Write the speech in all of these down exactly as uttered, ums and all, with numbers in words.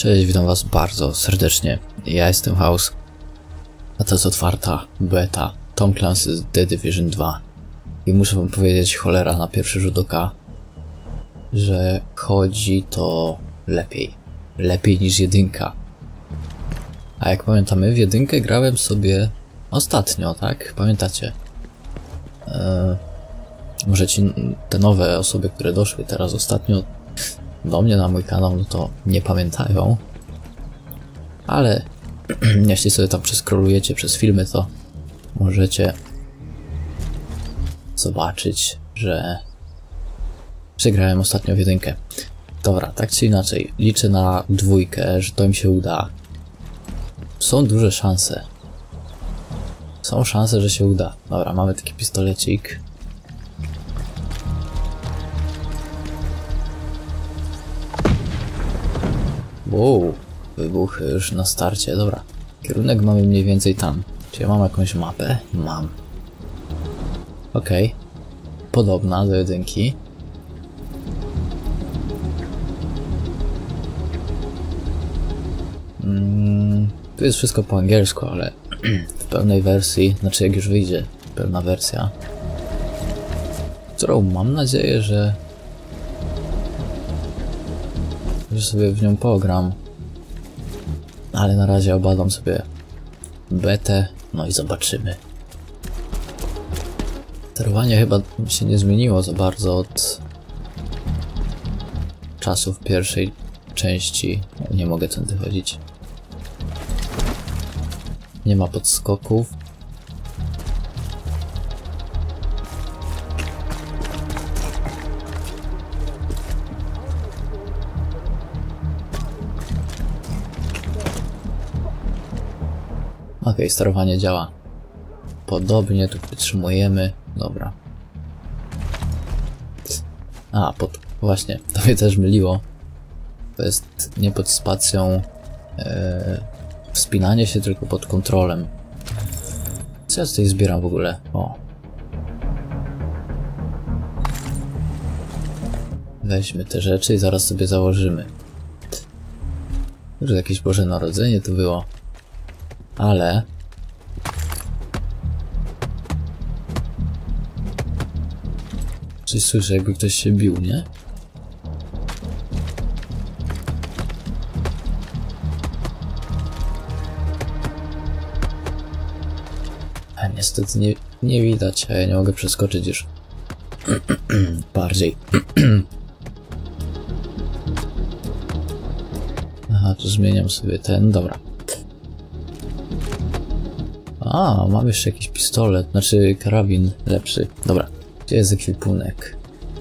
Cześć, witam was bardzo serdecznie. Ja jestem House, a to jest otwarta beta Tom Clancy's The Division dwa. I muszę wam powiedzieć, cholera, na pierwszy rzut oka, że chodzi to lepiej. Lepiej niż jedynka. A jak pamiętamy, w jedynkę grałem sobie ostatnio, tak? Pamiętacie? Eee, może ci te nowe osoby, które doszły teraz ostatnio do mnie na mój kanał, no to nie pamiętają. Ale jeśli sobie tam przeskrolujecie przez filmy, to możecie zobaczyć, że przegrałem ostatnio w jedynkę. Dobra, tak czy inaczej, liczę na dwójkę, że to mi się uda. Są duże szanse. Są szanse, że się uda. Dobra, mamy taki pistolecik. Wow, wybuchy już na starcie, dobra. Kierunek mamy mniej więcej tam. Czy ja mam jakąś mapę? Mam. Okej. Okay. Podobna do jedynki. Mm, tu jest wszystko po angielsku, ale w pełnej wersji, znaczy jak już wyjdzie pełna wersja, którą mam nadzieję, że że sobie w nią pogram, ale na razie obadam sobie betę, no i zobaczymy. Sterowanie chyba się nie zmieniło za bardzo od czasów pierwszej części. Nie mogę tędy chodzić. Nie ma podskoków. Okej, okay, sterowanie działa podobnie, tu wytrzymujemy, dobra. A, pod, właśnie, to mnie też myliło. To jest nie pod spacją e, wspinanie się, tylko pod kontrolem. Co ja tutaj zbieram w ogóle? O. Weźmy te rzeczy i zaraz sobie założymy. Już jakieś Boże Narodzenie tu było. Ale coś słyszę, jakby ktoś się bił, nie? A niestety nie, nie widać, a ja nie mogę przeskoczyć już bardziej. Aha, tu zmieniam sobie ten, dobra. A, mam jeszcze jakiś pistolet, znaczy karabin lepszy. Dobra, gdzie jest ekwipunek?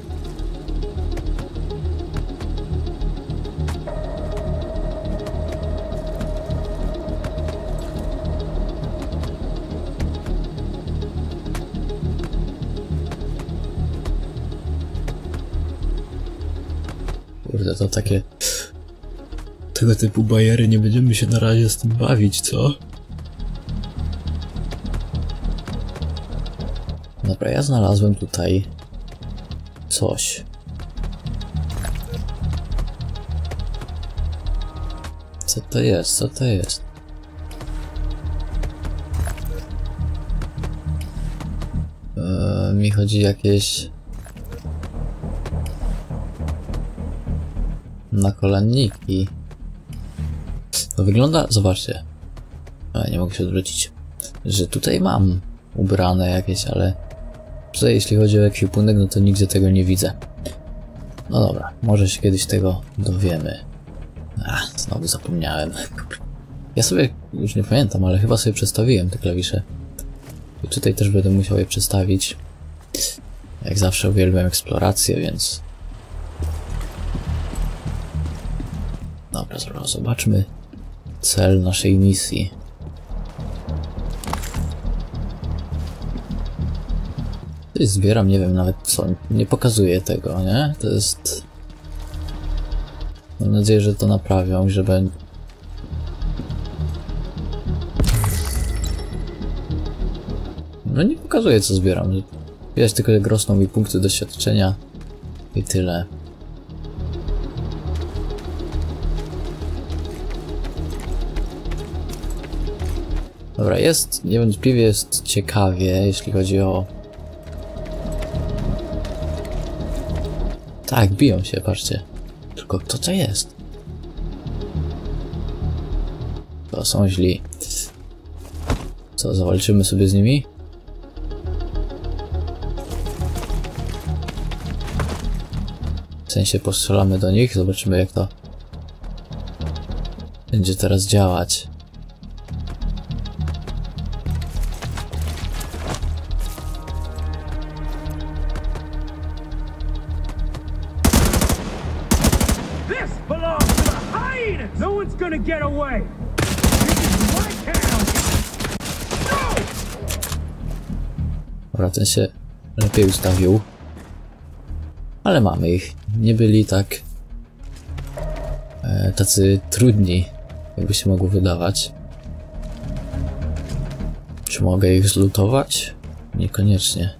Kurde, to takie... tego typu bajery, nie będziemy się na razie z tym bawić, co? Dobra, ja znalazłem tutaj coś. Co to jest? Co to jest? Eee, mi chodzi jakieś nakolanniki. To wygląda, zobaczcie. A, nie mogę się odwrócić. Że tutaj mam ubrane jakieś, ale tutaj jeśli chodzi o ekwipunek, no to nigdzie tego nie widzę. No dobra, może się kiedyś tego dowiemy. Ach, znowu zapomniałem. Ja sobie już nie pamiętam, ale chyba sobie przestawiłem te klawisze. I tutaj też będę musiał je przestawić. Jak zawsze uwielbiam eksplorację, więc... Dobra, zobaczmy cel naszej misji. Coś zbieram, nie wiem nawet co, nie pokazuję tego, nie? To jest... Mam nadzieję, że to naprawią, że będzie... No nie pokazuję co zbieram. Widać tylko jak rosną mi punkty doświadczenia i tyle. Dobra, jest, niewątpliwie jest ciekawie, jeśli chodzi o... Tak, biją się, patrzcie. Tylko kto to jest? To są źli. Co, zawalczymy sobie z nimi? W sensie postrzelamy do nich, zobaczymy jak to będzie teraz działać. No one's gonna get away. This is my town. No! Dobra, ten się lepiej ustawił. Ale mamy ich. Nie byli tak e, tacy trudni, jakby się mogło wydawać. Czy mogę ich zlutować? Niekoniecznie.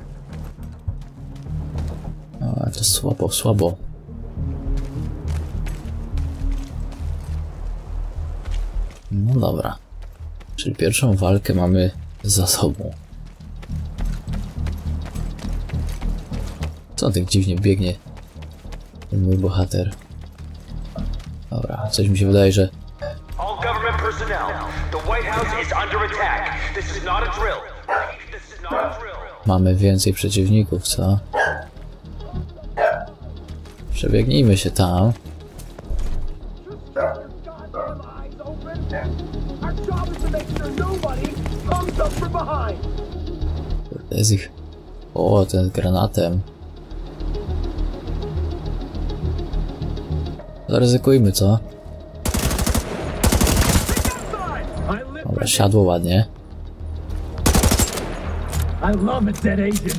A, to słabo, słabo. No dobra. Czyli pierwszą walkę mamy za sobą. Co tak dziwnie biegnie ten mój bohater? Dobra, coś mi się wydaje, że... All government personnel, the White House is under attack. This is not a drill. This is not a drill. Mamy więcej przeciwników, co? Przebiegnijmy się tam. To jest ich... O, ten z granatem. Zaryzykujmy, co? Dobra, siadło ładnie. I love it, dead agent.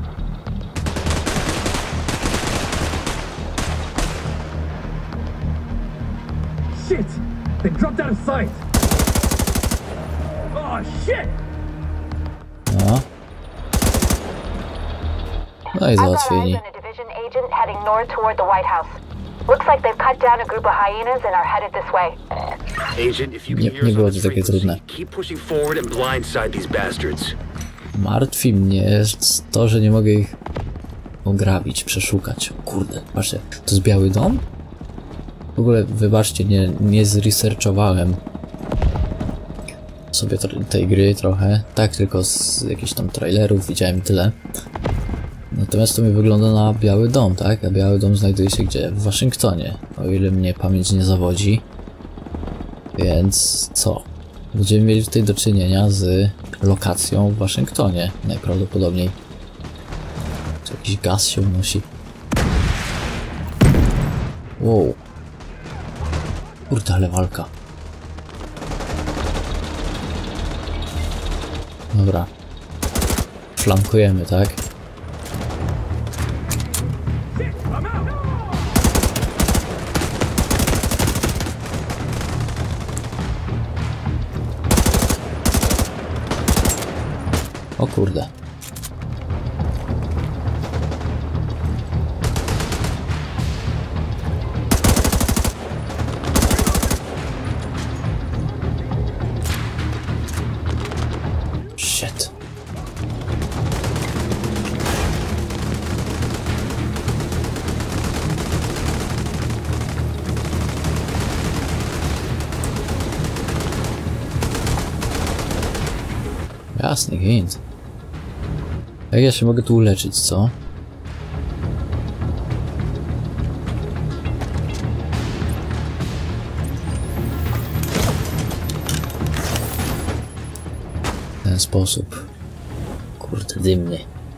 Shit! They dropped out of sight. Oh shit! No. No i załatwieni. Nie, nie było to takie trudne. Martwi mnie to, że nie mogę ich ograbić, przeszukać. Kurde, patrzcie, to jest Biały Dom? W ogóle, wybaczcie, nie, nie zresearchowałem sobie tej gry trochę. Tak, tylko z jakichś tam trailerów widziałem tyle. Natomiast to mi wygląda na Biały Dom, tak? A Biały Dom znajduje się gdzie? W Waszyngtonie, o ile mnie pamięć nie zawodzi. Więc co? Będziemy mieli tutaj do czynienia z lokacją w Waszyngtonie, najprawdopodobniej. Tu jakiś gaz się unosi. Wow. Kurde, ale walka. Dobra. Flankujemy, tak? O kurde. Shit. Jasny gwint. Jak ja się mogę tu uleczyć, co? W ten sposób. Kurde, dymny.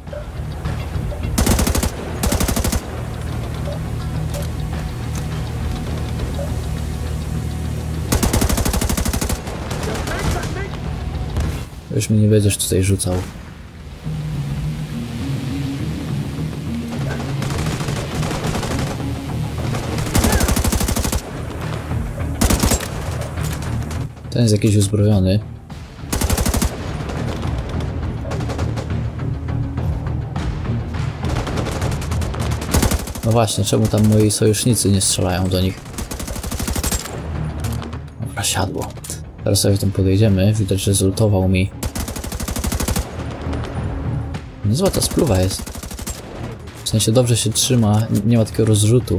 Już mi nie będziesz tutaj rzucał. Ten jest jakiś uzbrojony. No właśnie, czemu tam moi sojusznicy nie strzelają do nich? Dobra, siadło. Teraz sobie tam podejdziemy. Widać, że zultował mi. Niezła ta spluwa jest. W sensie dobrze się trzyma, nie ma takiego rozrzutu.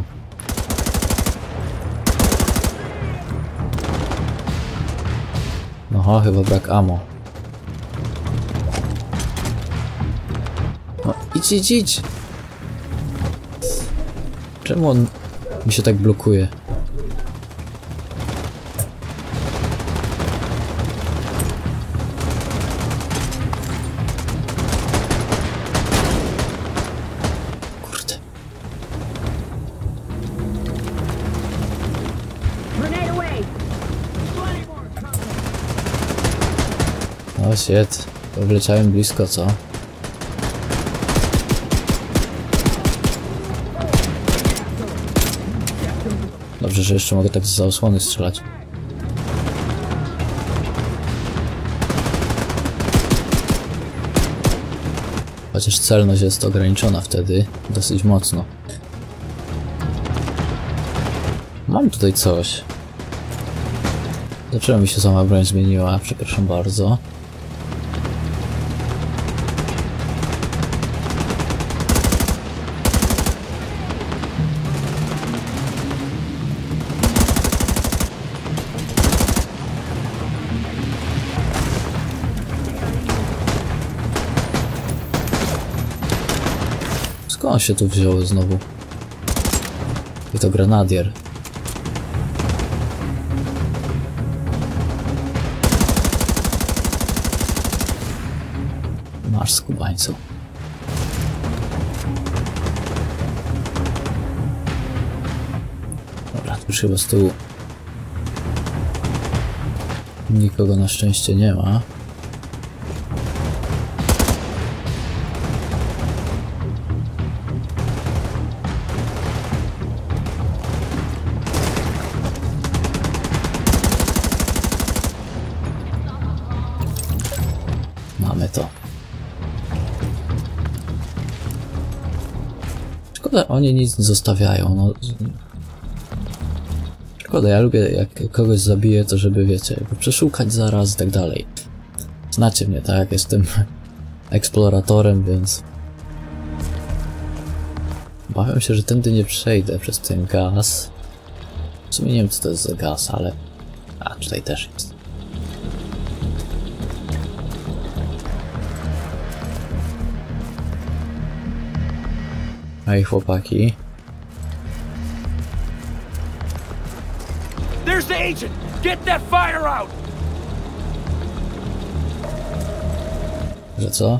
No chyba brak ammo. No idź, idź, idź! Czemu on mi się tak blokuje? Kurde. No shit, wleciałem blisko, co? Dobrze, że jeszcze mogę tak z osłony strzelać. Chociaż celność jest ograniczona wtedy dosyć mocno. Mam tutaj coś. Dlaczego mi się sama broń zmieniła? Przepraszam bardzo. Skąd się tu wzięło znowu? I to grenadier. Masz, skubańcu. Dobra, tu już chyba z tyłu nikogo na szczęście nie ma. Mamy to. Szkoda, oni nic nie zostawiają, no. Szkoda, ja lubię, jak kogoś zabiję, to żeby, wiecie, przeszukać zaraz i tak dalej. Znacie mnie, tak? Jestem eksploratorem, więc... Obawiam się, że tędy nie przejdę przez ten gaz. W sumie nie wiem, co to jest za gaz, ale... A, tutaj też jest. Hej, chłopaki. There's the agent! Get that fire out! Że co?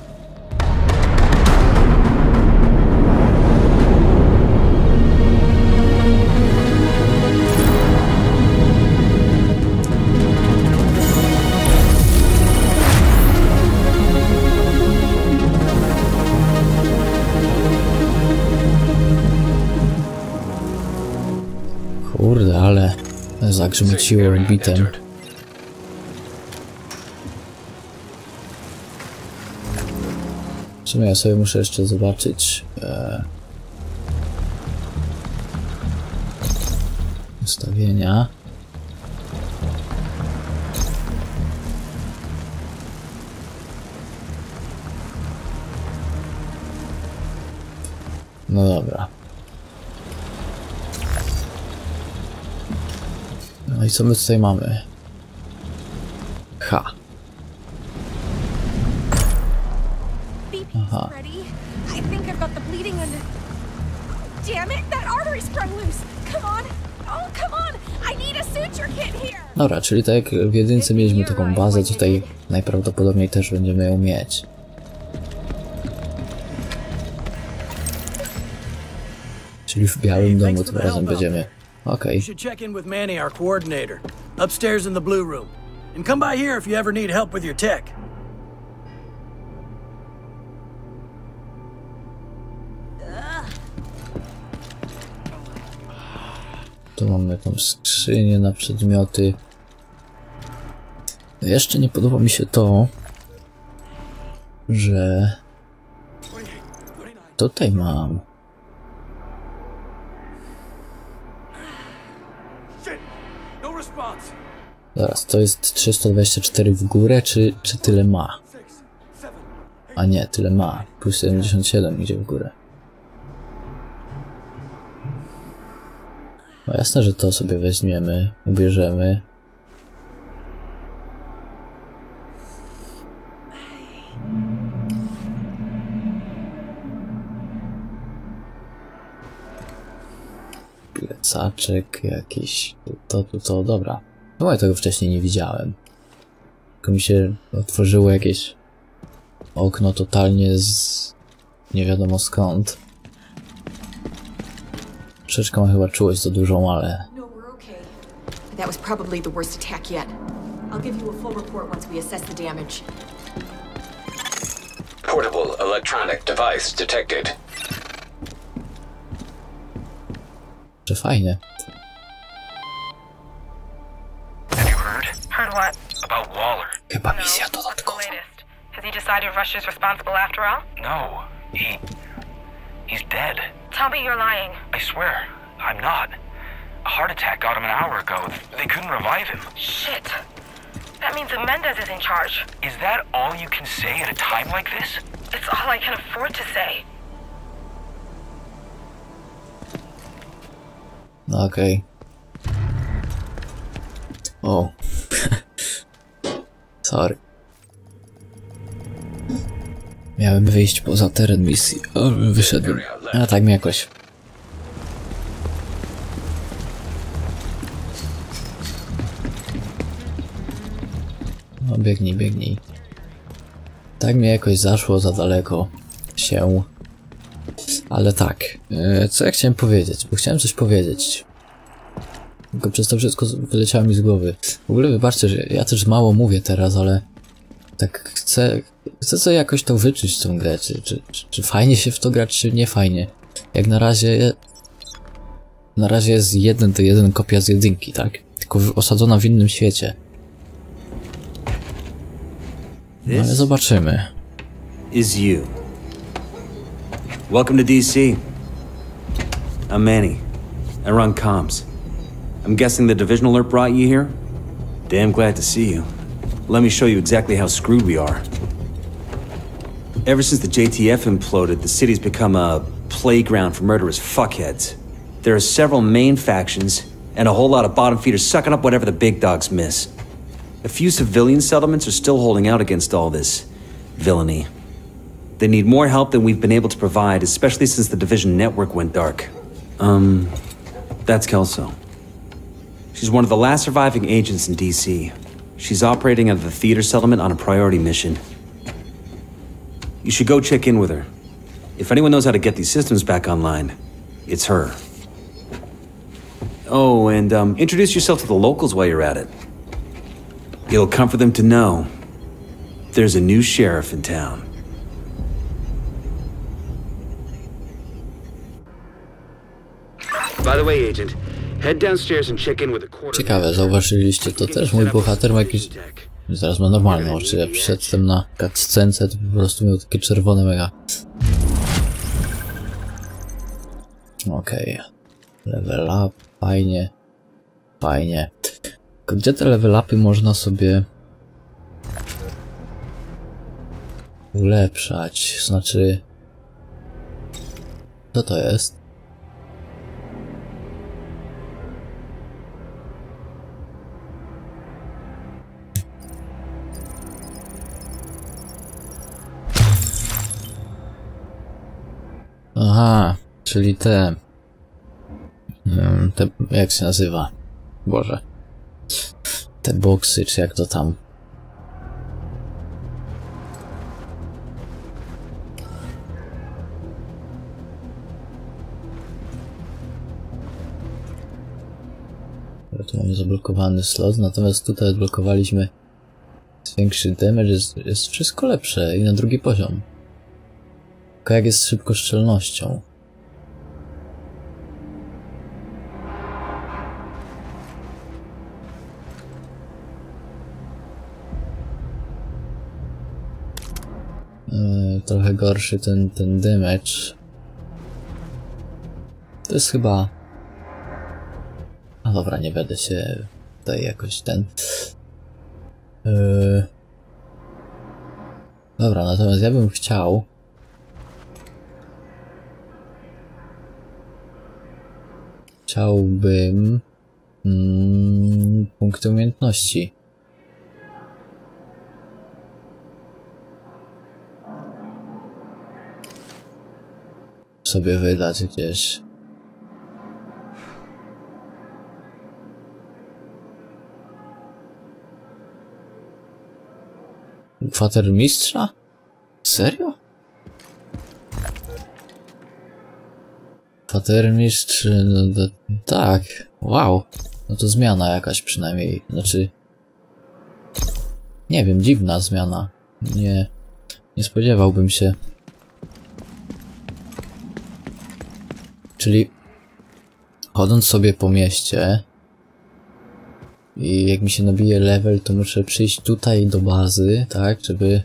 Kurde, ale zagrzmociło bitem. W sumie ja sobie muszę jeszcze zobaczyć e, ustawienia. No dobra. No i co my tutaj mamy? Ha. Aha. Dobra, czyli tak jak w jedynce mieliśmy taką bazę, tutaj najprawdopodobniej też będziemy ją mieć. Czyli w Białym Domu tym razem będziemy. Okej. You should check in with Manny, our coordinator, upstairs in the blue room. And come by here if you ever need help with your tech. Tu mamy tą skrzynię na przedmioty. Jeszcze nie podoba mi się to, że tutaj mam. Zaraz, to jest trzysta dwadzieścia cztery w górę, czy, czy tyle ma? A nie, tyle ma. Plus siedemdziesiąt siedem idzie w górę. No jasne, że to sobie weźmiemy, ubierzemy. Plecaczek jakiś. To, to, to, dobra. No ja tego wcześniej nie widziałem. Tylko mi się otworzyło jakieś okno totalnie z nie wiadomo skąd. Troszeczkę mam chyba czułość za dużą, ale... No, we're okay. That was probably the worst attack yet. I'll give you a full report once we assess the damage. Portable electronic device detected. Że fajnie. Have you heard? Heard what? About Waller. Chyba misja What's the dodatkowa. latest? Has he decided Russia's responsible after all? No, he... he's dead. Tell me you're lying. I swear, I'm not. A heart attack got him an hour ago. They couldn't revive him. Shit. That means that Mendez is in charge. Is that all you can say at a time like this? It's all I can afford to say. No okej. O. Sorry. Miałem wyjść poza teren misji, ale wyszedłem. A tak mi jakoś. No biegnij, biegnij. Tak mi jakoś zaszło za daleko się. Ale tak, yy, co ja chciałem powiedzieć? Bo chciałem coś powiedzieć. Tylko przez to wszystko wyleciało mi z głowy. W ogóle wybaczcie, że ja też mało mówię teraz, ale tak chcę, chcę sobie jakoś to wyczuć tą grę, czy, czy, czy, czy fajnie się w to grać, czy nie fajnie. Jak na razie, na razie jest jeden do jeden kopia z jedynki, tak? Tylko osadzona w innym świecie. No ale zobaczymy. Is you. Welcome to D C. I'm Manny. I run comms. I'm guessing the division alert brought you here? Damn glad to see you. Let me show you exactly how screwed we are. Ever since the J T F imploded, the city's become a playground for murderous fuckheads. There are several main factions, and a whole lot of bottom feeders sucking up whatever the big dogs miss. A few civilian settlements are still holding out against all this villainy. They need more help than we've been able to provide, especially since the Division network went dark. Um, that's Kelso. She's one of the last surviving agents in D C. She's operating out of the theater settlement on a priority mission. You should go check in with her. If anyone knows how to get these systems back online, it's her. Oh, and um, introduce yourself to the locals while you're at it. It'll comfort them to know there's a new sheriff in town. By the way, agent, head downstairs and check in with the quarter. Ciekawe, zauważyliście to też? Mój bohater ma jakieś... Zaraz ma normalne oczy, ja przyszedłem na cutscence, to po prostu miał takie czerwone mega. Okej. Okay. Level up, fajnie. Fajnie. Tylko gdzie te level upy można sobie ulepszać? Znaczy... Co to jest? Aha, czyli te... te... jak się nazywa? Boże. Te boksy, czy jak to tam? Tu mamy zablokowany slot, natomiast tutaj odblokowaliśmy większy damage, jest, jest wszystko lepsze i na drugi poziom. Tylko jak jest z szybkoszczelnością. Yy, trochę gorszy ten, ten damage. To jest chyba... A dobra, nie będę się tutaj jakoś ten... Yy... Dobra, natomiast ja bym chciał... Chciałbym... Mm, punkty umiejętności. Sobie wydać gdzieś. Kwatermistrza? Serio? Kwatermistrz... No, to, tak, wow. No to zmiana jakaś przynajmniej, znaczy... Nie wiem, dziwna zmiana. Nie... Nie spodziewałbym się. Czyli... Chodząc sobie po mieście... I jak mi się nabije level, to muszę przyjść tutaj do bazy, tak, żeby...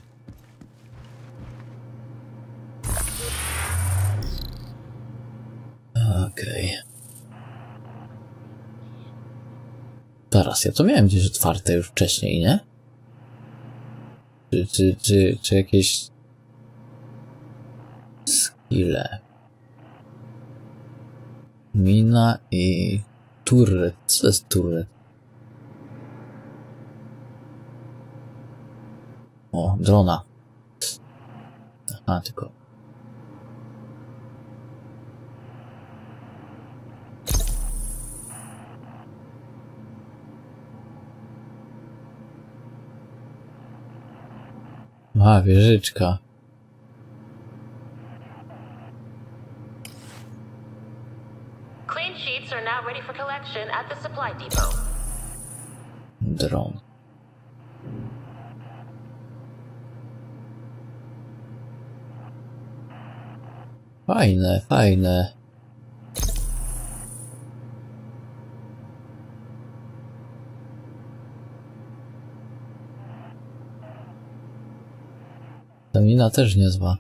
Okej. Okay. Teraz, ja to miałem gdzieś otwarte już wcześniej, nie? Czy, czy, czy, czy jakieś... skille? Mina i... turret. Co to jest turret? O, drona. Aha, tylko... A, wieżyczka. Clean sheets are now ready for collection at the supply depot. Dron. Fajne, fajne. Ta mina też niezła.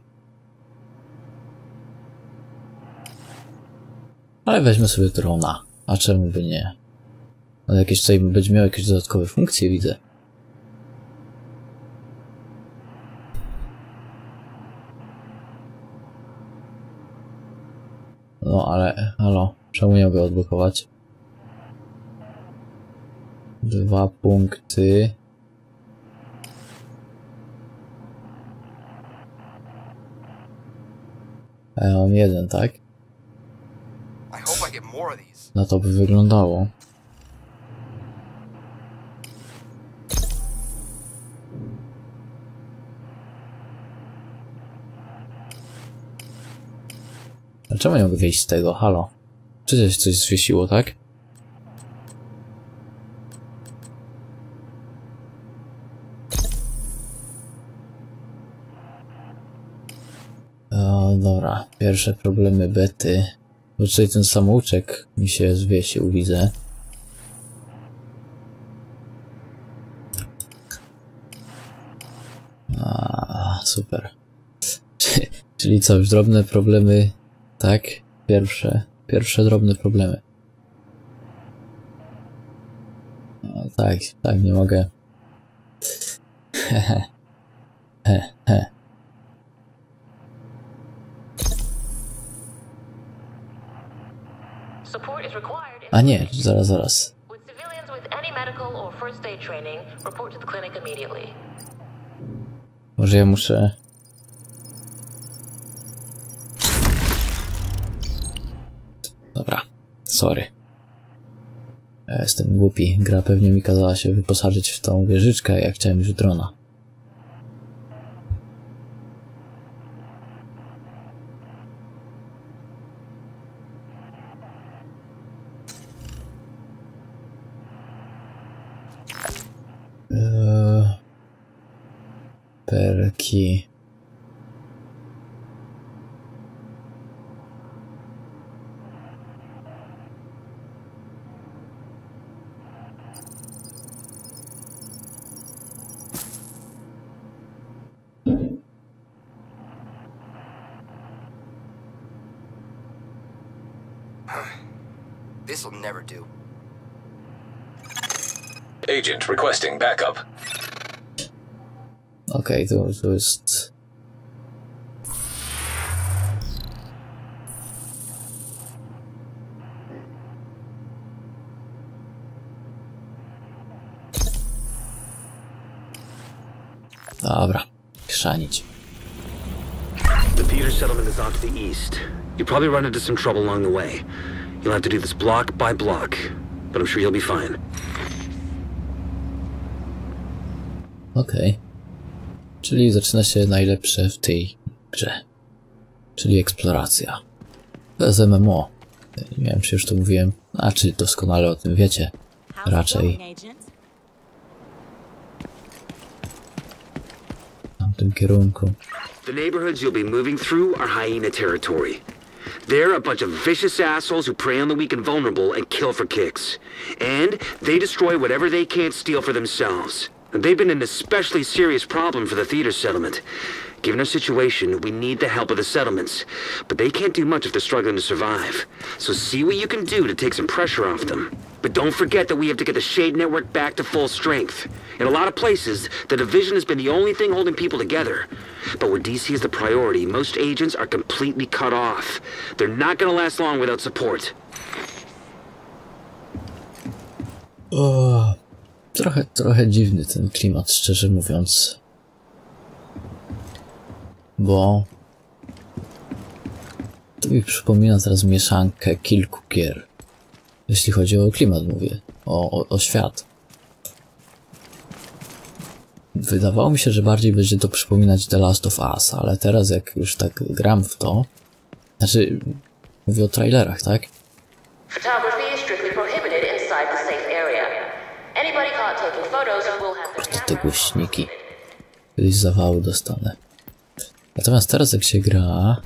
Ale weźmy sobie drona. A czemu by nie? Ale jakieś tutaj będzie miał jakieś dodatkowe funkcje, widzę. No ale, halo, czemu nie mogę odblokować? Dwa punkty. A ja mam jeden, tak? Na to by wyglądało. A czemu nie mogę wyjść z tego? Halo? Czy coś coś zwiesiło, tak? O, dobra. Pierwsze problemy bety. Bo tutaj ten samouczek mi się zwiesił, widzę. A, super. Czyli co, już drobne problemy, tak? Pierwsze, pierwsze drobne problemy. No, tak, tak, nie mogę. Hehe. He, he. A nie, zaraz, zaraz. Może ja muszę... Dobra, sorry. Ja jestem głupi. Gra pewnie mi kazała się wyposażyć w tą wieżyczkę, a ja chciałem już drona. Eee, perki. This'll never do. Agent requesting backup. Okej, okay, to, to jest... Dobra, chrzanić. The theater settlement is off to the east. You'll probably run into some trouble along the way. You'll have to do this block by block, but I'm sure you'll be fine. Okej. Okay. Czyli zaczyna się najlepsze w tej grze. Czyli eksploracja. To jest M M O. Nie wiem, czy już to mówiłem. A czy doskonale o tym wiecie. Raczej. W tamtym kierunku. The neighborhoods you'll be moving through are hyena territory. They're a bunch of vicious assholes who prey on the weak and vulnerable and kill for kicks. And they destroy whatever they can't steal for themselves. They've been an especially serious problem for the theater settlement. Given our situation, we need the help of the settlements. But they can't do much if they're struggling to survive. So see what you can do to take some pressure off them. But don't forget that we have to get the Shade Network back to full strength. In a lot of places, the Division has been the only thing holding people together. But where D C is the priority, most agents are completely cut off. They're not gonna last long without support. O, trochę, trochę dziwny ten klimat, szczerze mówiąc. Bo to mi przypomina teraz mieszankę kilku gier. Jeśli chodzi o klimat, mówię. O, o, o świat. Wydawało mi się, że bardziej będzie to przypominać The Last of Us, ale teraz jak już tak gram w to... Znaczy, mówię o trailerach, tak? Kurde, te głośniki. Kiedyś zawału dostanę. Natomiast teraz jak się gra...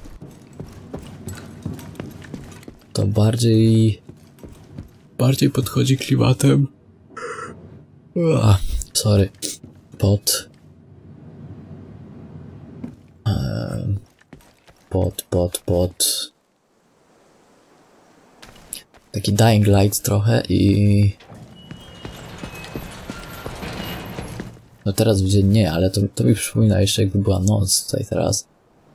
to bardziej... bardziej podchodzi klimatem... Ua, sorry. Pod... Um, pod, pod, pod... Taki Dying Light trochę i... No teraz w dzień nie, ale to, to mi przypomina jeszcze jakby była noc tutaj teraz.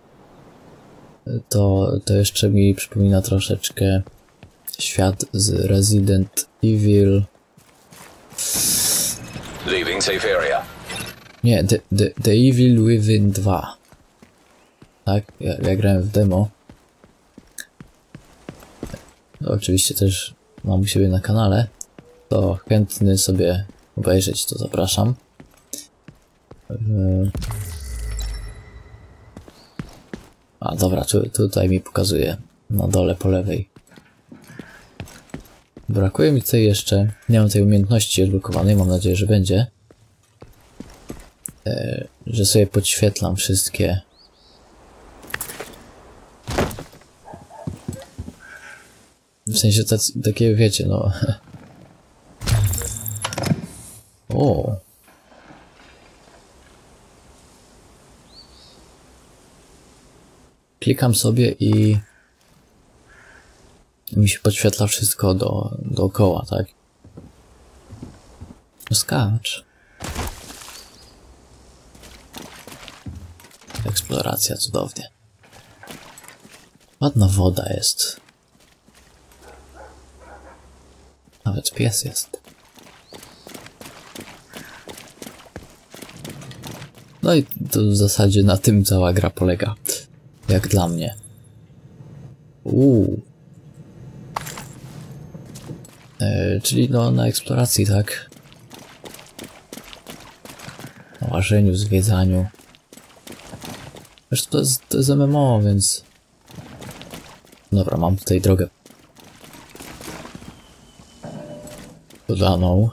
To, to jeszcze mi przypomina troszeczkę świat z Resident Evil. Leaving safe area. Nie, The, the, the Evil Within dwa. Tak, ja, ja grałem w demo. No, oczywiście też mam u siebie na kanale. To chętny sobie obejrzeć, to zapraszam. A dobra, tu, tutaj mi pokazuje na dole po lewej. Brakuje mi tutaj jeszcze, nie mam tej umiejętności odblokowanej, mam nadzieję, że będzie. E, że sobie podświetlam wszystkie. W sensie tacy, takie wiecie, no. O. Klikam sobie i mi się podświetla wszystko do, dookoła, tak? No skacz. Eksploracja, cudownie. Ładna woda jest. Nawet pies jest. No i to w zasadzie na tym cała gra polega. Jak dla mnie. Uuu. E, czyli no na eksploracji, tak? Na łażeniu, zwiedzaniu. Zresztą to jest, to jest M M O, więc... Dobra, mam tutaj drogę podaną.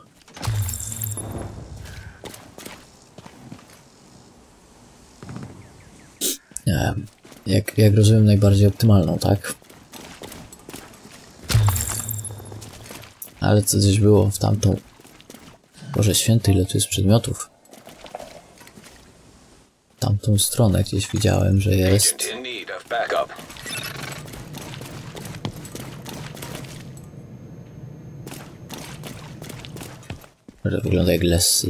Nie wiem. Jak, jak rozumiem, najbardziej optymalną, tak? Ale co gdzieś było w tamtą... Boże święty, ile tu jest przedmiotów. W tamtą stronę gdzieś widziałem, że jest... Że wygląda jak Lessie.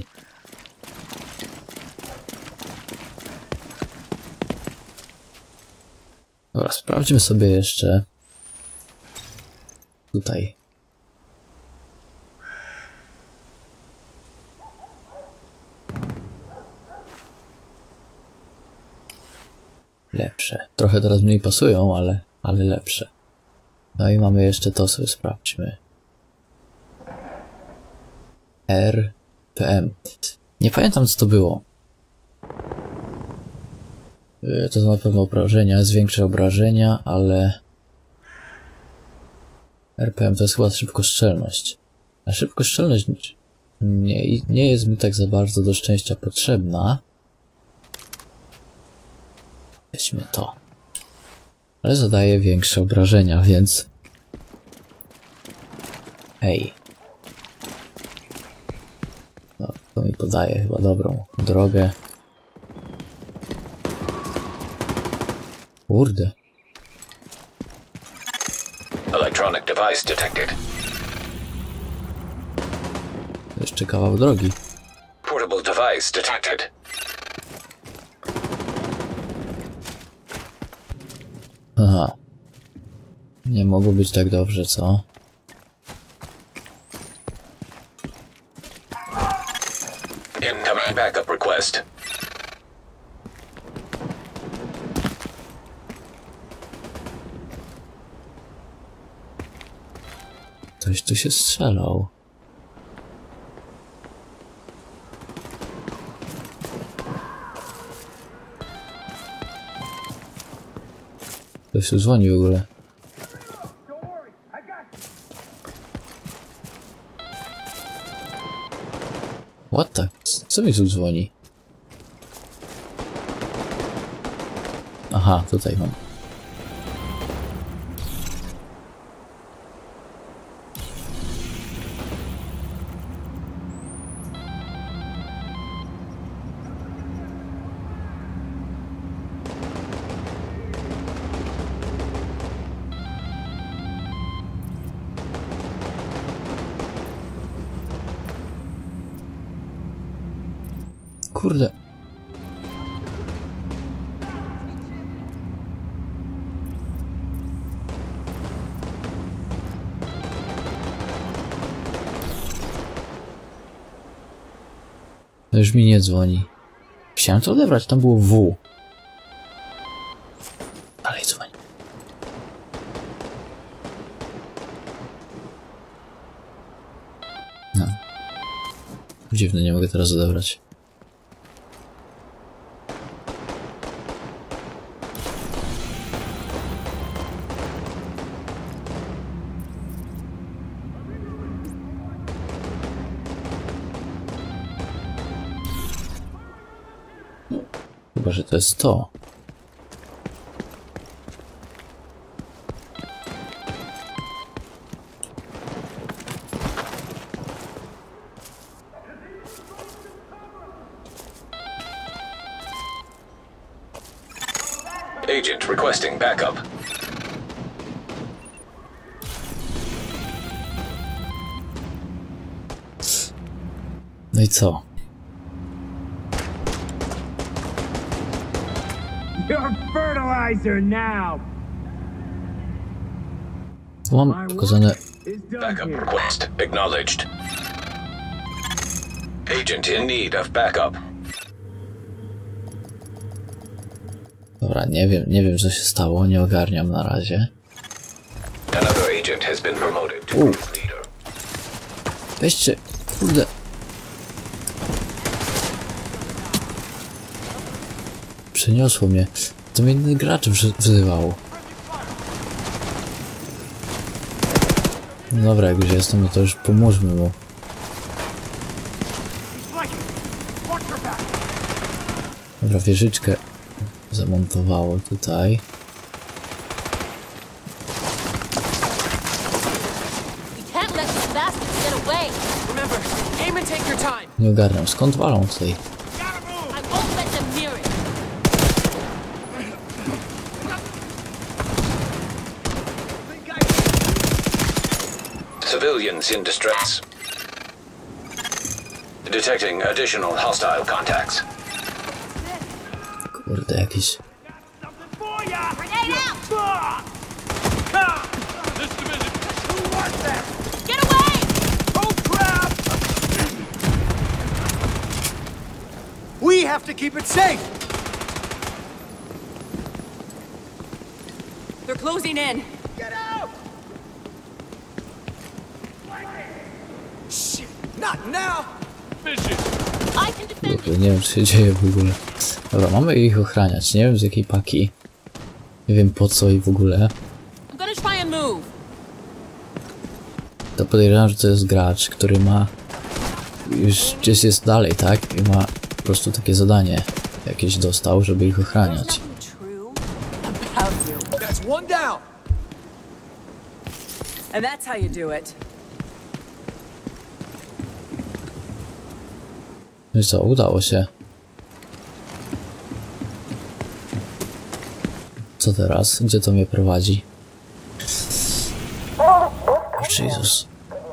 Dobra, sprawdźmy sobie jeszcze tutaj. Lepsze. Trochę teraz mniej pasują, ale, ale lepsze. No i mamy jeszcze to, sobie sprawdźmy. R P M. Nie pamiętam, co to było. To są na pewno obrażenia, zwiększa obrażenia, ale... R P M to jest chyba szybkostrzelność. A szybkostrzelność nie, nie jest mi tak za bardzo do szczęścia potrzebna. Weźmy to. Ale zadaje większe obrażenia, więc... Hej. No, to mi podaje chyba dobrą drogę. Kurde. Electronic device detected. Jeszcze kawał drogi. Portable device detected. Aha. Nie mogło być tak dobrze, co? Incoming backup request. Ktoś tu się strzelał. Ktoś tu dzwoni w ogóle. What the? Co mi tu dzwoni? Aha, tutaj mam. Kurde. No już mi nie dzwoni. Chciałem to odebrać, tam było W. Dalej dzwoni. No. Dziwne, nie mogę teraz odebrać. Chyba, że to jest to. Agent requesting backup. No i co? You're fertilizer now. Tu mam pokazane... Backup request acknowledged. Agent in need of backup. Dobra, nie wiem, nie wiem co się stało, nie ogarniam na razie. Another agent has been promoted to group leader. Weźcie, kurde. Przeniosło mnie. To mnie inny gracz wzywało. No dobra, jak już jestem, no to już pomóżmy mu. Dobra, wieżyczkę zamontowało tutaj. Nie ogarniam, skąd walą tutaj? Civilians in distress. Detecting additional hostile contacts. Kurde, jakiś... Get away! Oh crap! We have to keep it safe! They're closing in. Get out! Shit, not now! I can defend. Kurde, nie wiem, co się dzieje w ogóle. Dobra, mamy ich ochraniać. Nie wiem, z jakiej paki. Nie wiem, po co i w ogóle. I'm gonna try and move. To podejrzewam, że to jest gracz, który ma... Już gdzieś jest dalej, tak? I ma po prostu takie zadanie jakieś dostał, żeby ich ochraniać. That's one down! And that's how you do it. No i co, udało się. Co teraz? Gdzie to mnie prowadzi? O Jezus.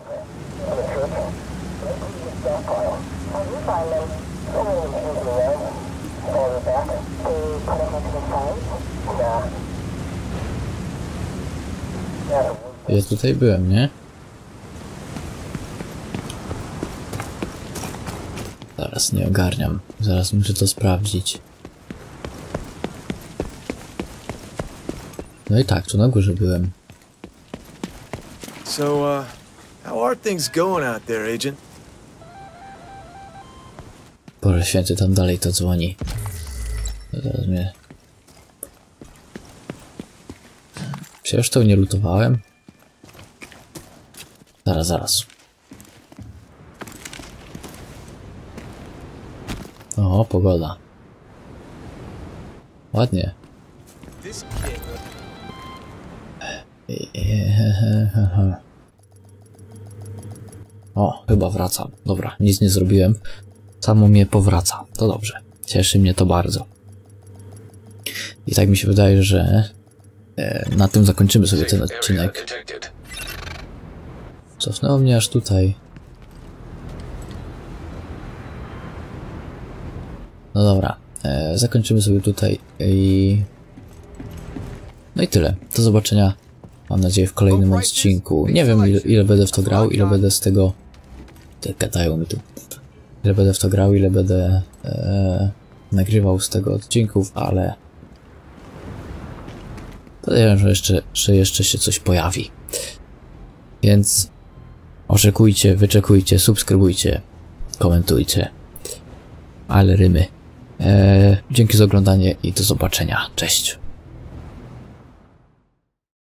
Ja tutaj byłem, nie? Zaraz nie ogarniam. Zaraz muszę to sprawdzić. No i tak, tu na górze byłem. So, uh, how are things going out there, Agent? Boże święty, tam dalej to dzwoni. Zaraz mnie... Przecież to nie lutowałem? Zaraz, zaraz. O, pogoda. Ładnie. O, chyba wracam. Dobra, nic nie zrobiłem. Samo mnie powraca. To dobrze. Cieszy mnie to bardzo. I tak mi się wydaje, że e, na tym zakończymy sobie ten odcinek. Cofnęło mnie aż tutaj. No dobra, e, zakończymy sobie tutaj i... No i tyle. Do zobaczenia, mam nadzieję, w kolejnym odcinku. Nie wiem, ile, ile będę w to grał, ile będę z tego... Te gadają mi tu. Ile będę w to grał, ile będę e, nagrywał z tego odcinków, ale... Podejrzewam, że jeszcze, że jeszcze się coś pojawi. Więc... Oczekujcie, wyczekujcie, subskrybujcie, komentujcie. Ale rymy. Eee, dzięki za oglądanie i do zobaczenia. Cześć.